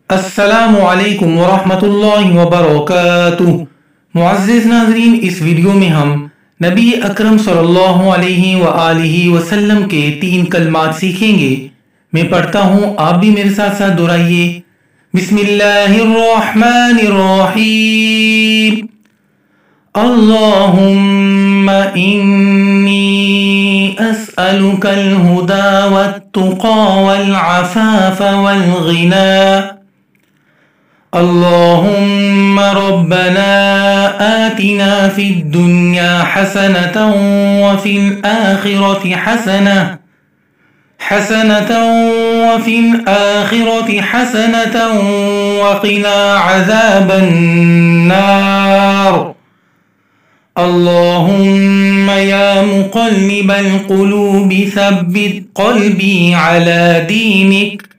अस्सलामु अलैकुम वरहमतुल्लाहि वबरकातुह। मुअज़्ज़िज़ नाज़रीन, इस वीडियो में हम नबी अकरम सल्लल्लाहु अलैहि वसल्लम के 3 कलमात सीखेंगे। मैं पढ़ता हूँ, आप भी मेरे साथ साथ दोहराइए। बिस्मिल्लाहिर्रहमानिर्रहीम। अल्लाहुम्मा इन्नी अस्अलुकल हुदा वत्तुक़ा वल अफ़ाफ़ वल गिना। अल्लाहुम्मा रब्बना आतिना फिद दुनिया हसनतन व फिल आखिरति हसनतन व क़िना अज़ाबन नार। अल्लाहुम्मा या मुक़ल्लिबल क़ुलूबि सब्बित क़ल्बी अला दीनिक।